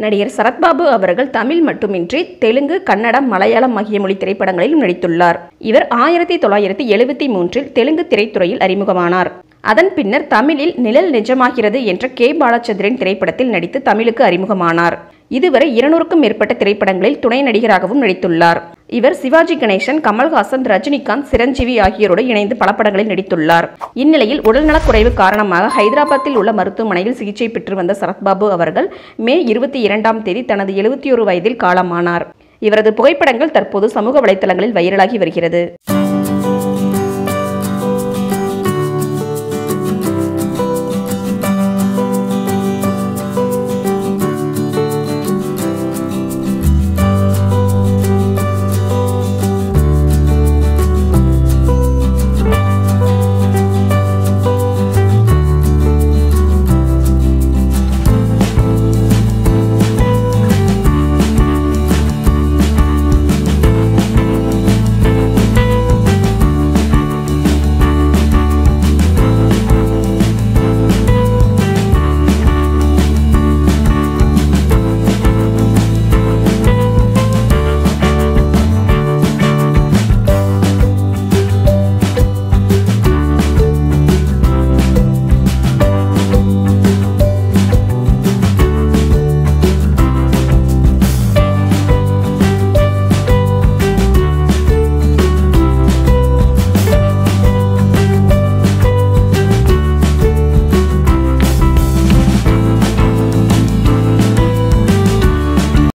நடிகர் சரத்பாபு அவர்கள் தமிழ் மட்டுமின்றி தெலுங்கு, கன்னடம், மலையாளம் ஆகிய மொழி திரைப்படங்களிலும் நடித்துள்ளார். இவர் 1973இல் தெலுங்கு திரைத்துறையில் அறிமுகமானார். அதன் பின்னர் தமிழில் நிழல் நிஜமாகிறது என்ற கே. பாலச்சந்திரன் திரைப்படத்தில் நடித்து தமிழுக்கு அறிமுகமானார். இதுவரை 200க்கும் மேற்பட்ட திரைப்படங்களில் துணை நடிகராகவும் நடித்துள்ளார். இவர் சிவாஜி கணேசன், கமல்ஹாசன், ரஜினிகாந்த், சிரஞ்சீவி ஆகியோரோடு இணைந்து பல படங்களில் நடித்துள்ளார். இந்நிலையில் உடல்நலக்குறைவு காரணமாக ஹைதராபாத்தில் உள்ள மருத்துவமனையில் சிகிச்சை பெற்று வந்த சரத்பாபு அவர்கள் மே 22ஆம் தேதி தனது 71 வயதில் காலமானார். இவரது புகைப்படங்கள் தற்போது சமூக வலைதளங்களில் வைரலாகி வருகிறது.